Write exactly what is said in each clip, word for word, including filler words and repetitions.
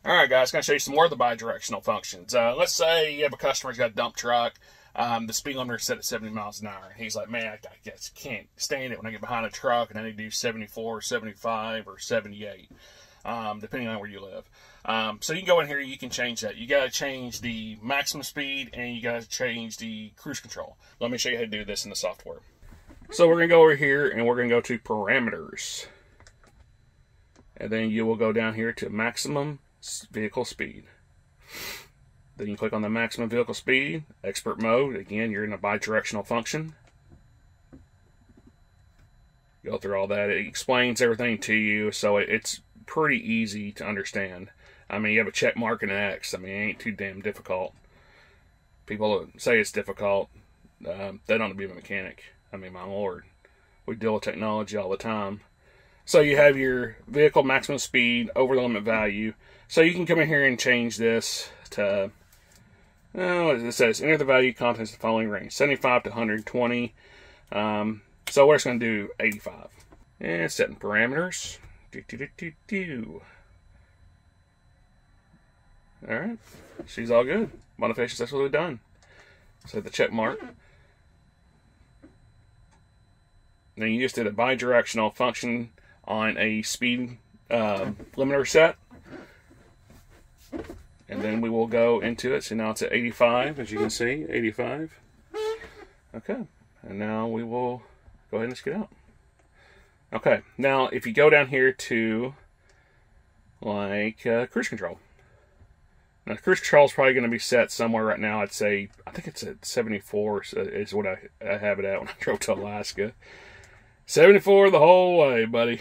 Alright guys, going to show you some more of the bidirectional functions. Uh, let's say you have a customer who's got a dump truck. Um, the speed limiter is set at seventy miles an hour. And he's like, man, I, I just can't stand it when I get behind a truck and I need to do seventy-four, seventy-five, or seventy-eight, um, depending on where you live. Um, so you can go in here, you can change that. You got to change the maximum speed and you got to change the cruise control. Let me show you how to do this in the software. So we're going to go over here and we're going to go to parameters. And then you will go down here to maximum vehicle speed. Then you click on the maximum vehicle speed, expert mode. Again, you're in a bidirectional function. Go through all that. It explains everything to you, so it's pretty easy to understand. I mean, you have a check mark and an X. I mean, it ain't too damn difficult. People say it's difficult. Um, they don't want to be a mechanic. I mean, my lord. We deal with technology all the time. So you have your vehicle maximum speed, over the limit value. So you can come in here and change this to, oh, it says enter the value contents of the following range, seventy-five to one hundred twenty. Um, so we're just going to do eighty-five. And setting parameters. Do, do, do, do, do. All right, she's all good. Modification successfully done. So the check mark. Then you just did a bidirectional function on a speed uh, limiter set. And then we will go into it. So now it's at eighty-five, as you can see, eighty-five. Okay, and now we will go ahead and just get out. Okay, now if you go down here to like uh, cruise control. Now cruise control is probably going to be set somewhere right now. I'd say, I think it's at seventy-four is what I, I have it at when I drove to Alaska. seventy-four the whole way, buddy.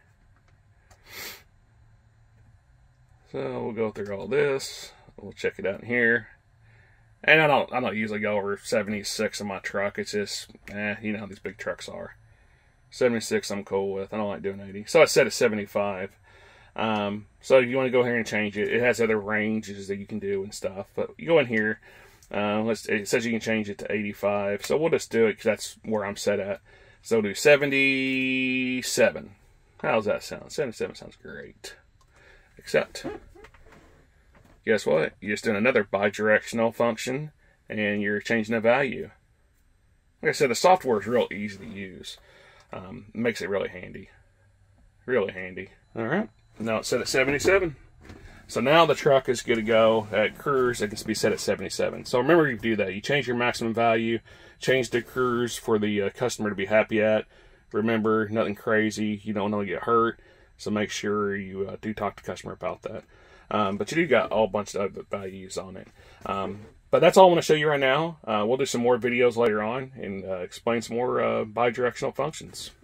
So we'll go through all this. We'll check it out in here. And I don't I don't usually go over seventy-six in my truck. It's just, eh, you know how these big trucks are. seventy-six I'm cool with. I don't like doing eighty. So I set at seventy-five. Um, so if you want to go here and change it, it has other ranges that you can do and stuff. But you go in here. Uh, let's, it says you can change it to eighty-five. So we'll just do it because that's where I'm set at. So we'll do seventy-seven. How's that sound? seventy-seven sounds great. Except, guess what? You're just doing another bidirectional function, and you're changing the value. Like I said, the software is real easy to use. Um, it makes it really handy. Really handy. All right. Now it's set at seventy-seven. So now the truck is good to go. At cruise, it can be set at seventy-seven. So remember, you do that. You change your maximum value, change the cruise for the uh, customer to be happy at. Remember, nothing crazy. You don't want to get hurt. So make sure you uh, do talk to the customer about that. Um, but you do got all bunch of other values on it. Um, but that's all I want to show you right now. Uh, we'll do some more videos later on and uh, explain some more uh, bidirectional functions.